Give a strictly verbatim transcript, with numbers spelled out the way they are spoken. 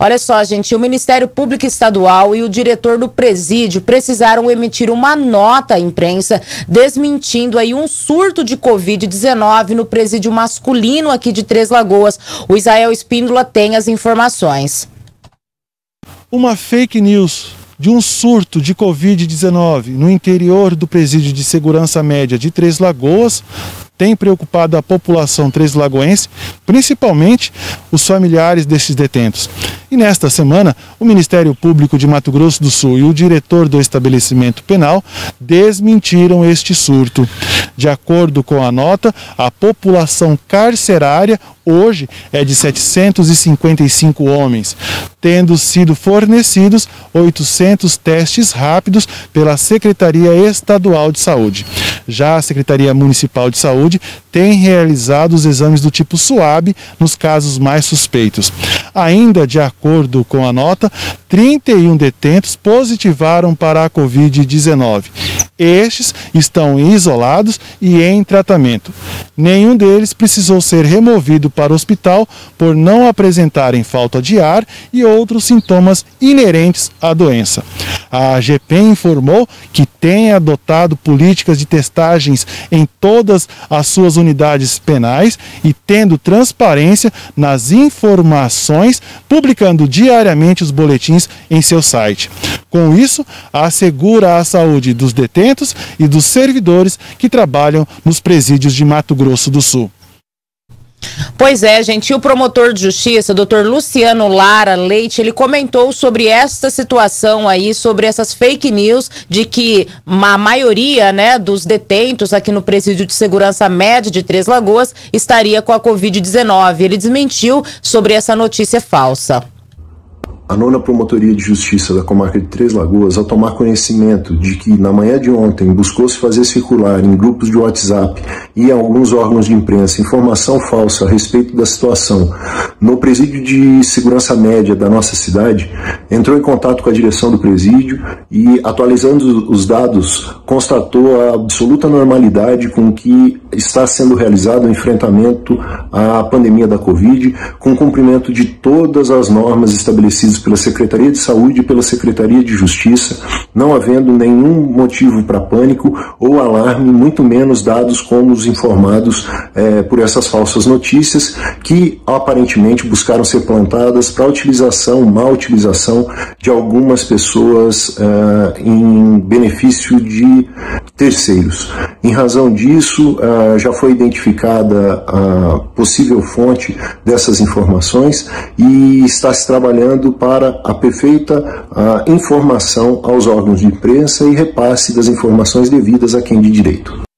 Olha só, gente, o Ministério Público Estadual e o diretor do presídio precisaram emitir uma nota à imprensa desmentindo aí um surto de covid dezenove no presídio masculino aqui de Três Lagoas. O Israel Espíndola tem as informações. Uma fake news de um surto de covid dezenove no interior do presídio de segurança média de Três Lagoas tem preocupado a população treslagoense, principalmente os familiares desses detentos. E nesta semana, o Ministério Público de Mato Grosso do Sul e o diretor do estabelecimento penal desmentiram este surto. De acordo com a nota, a população carcerária hoje é de setecentos e cinquenta e cinco homens, tendo sido fornecidos oitocentos testes rápidos pela Secretaria Estadual de Saúde. Já a Secretaria Municipal de Saúde tem realizado os exames do tipo SUAB nos casos mais suspeitos. Ainda de acordo com a nota, trinta e um detentos positivaram para a covid dezenove. Estes estão isolados e em tratamento. Nenhum deles precisou ser removido para o hospital por não apresentarem falta de ar e outros sintomas inerentes à doença. A A G P informou que tem adotado políticas de testagens em todas as suas unidades penais e tendo transparência nas informações, publicando diariamente os boletins em seu site. Com isso, assegura a saúde dos detentos e dos servidores que trabalham nos presídios de Mato Grosso do Sul. Pois é, gente, e o promotor de justiça, doutor Luciano Lara Leite, ele comentou sobre esta situação aí, sobre essas fake news de que a maioria, né, dos detentos aqui no presídio de segurança média de Três Lagoas estaria com a covid dezenove. Ele desmentiu sobre essa notícia falsa. A nona Promotoria de Justiça da Comarca de Três Lagoas, ao tomar conhecimento de que na manhã de ontem buscou-se fazer circular em grupos de WhatsApp e em alguns órgãos de imprensa informação falsa a respeito da situação no presídio de segurança média da nossa cidade, entrou em contato com a direção do presídio e, atualizando os dados, constatou a absoluta normalidade com que está sendo realizado o enfrentamento à pandemia da Covid, com o cumprimento de todas as normas estabelecidas pela Secretaria de Saúde e pela Secretaria de Justiça, não havendo nenhum motivo para pânico ou alarme, muito menos dados como os informados é, por essas falsas notícias que aparentemente buscaram ser plantadas para a utilização, má utilização de algumas pessoas é, em benefício de terceiros. Em razão disso, é, já foi identificada a possível fonte dessas informações e está se trabalhando para para a perfeita a informação aos órgãos de imprensa e repasse das informações devidas a quem de direito.